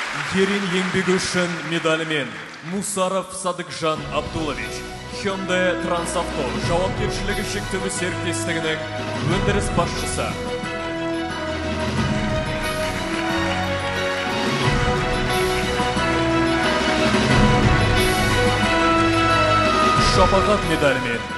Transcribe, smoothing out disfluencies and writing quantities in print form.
Ерен еңбегі үшін медалімен Мусаров Садыкжан Абдулович, Hyundai Трансавто жауапкершілігі шектеулі серіктестігінің өндіріс басшысы. Шапағат медалімен